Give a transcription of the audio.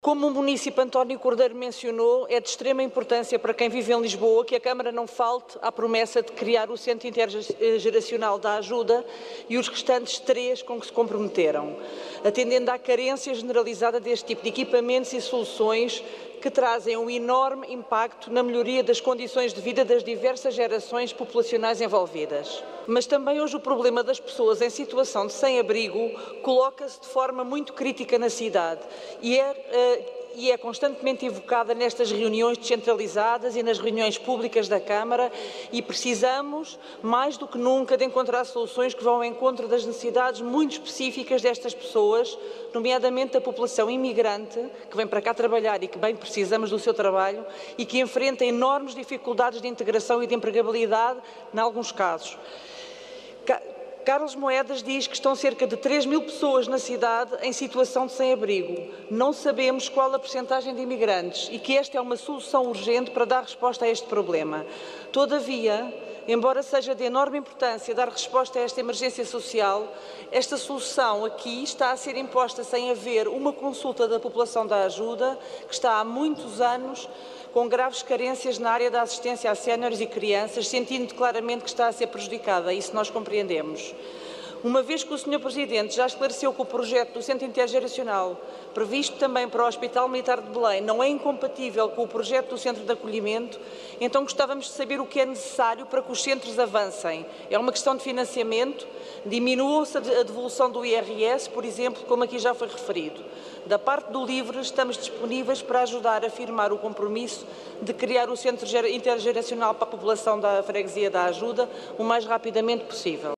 Como o município António Cordeiro mencionou, é de extrema importância para quem vive em Lisboa que a Câmara não falte à promessa de criar o Centro Intergeracional da Ajuda e os restantes 3 com que se comprometeram, atendendo à carência generalizada deste tipo de equipamentos e soluções que trazem um enorme impacto na melhoria das condições de vida das diversas gerações populacionais envolvidas. Mas também hoje o problema das pessoas em situação de sem-abrigo coloca-se de forma muito crítica na cidade e é constantemente evocada nestas reuniões descentralizadas e nas reuniões públicas da Câmara e precisamos, mais do que nunca, de encontrar soluções que vão ao encontro das necessidades muito específicas destas pessoas, nomeadamente da população imigrante, que vem para cá trabalhar e que bem precisamos do seu trabalho e que enfrenta enormes dificuldades de integração e de empregabilidade, em alguns casos. Carlos Moedas diz que estão cerca de 3.000 pessoas na cidade em situação de sem-abrigo. Não sabemos qual a percentagem de imigrantes e que esta é uma solução urgente para dar resposta a este problema. Todavia, embora seja de enorme importância dar resposta a esta emergência social, esta solução aqui está a ser imposta sem haver uma consulta da população da ajuda, que está há muitos anos com graves carências na área da assistência a séniores e crianças, sentindo claramente que está a ser prejudicada. Isso nós compreendemos. Uma vez que o Sr. Presidente já esclareceu que o projeto do Centro Intergeracional, previsto também para o Hospital Militar de Belém, não é incompatível com o projeto do Centro de Acolhimento, então gostávamos de saber o que é necessário para que os centros avancem. É uma questão de financiamento? Diminuiu-se a devolução do IRS, por exemplo, como aqui já foi referido. Da parte do LIVRE, estamos disponíveis para ajudar a firmar o compromisso de criar o Centro Intergeracional para a população da Freguesia da Ajuda o mais rapidamente possível.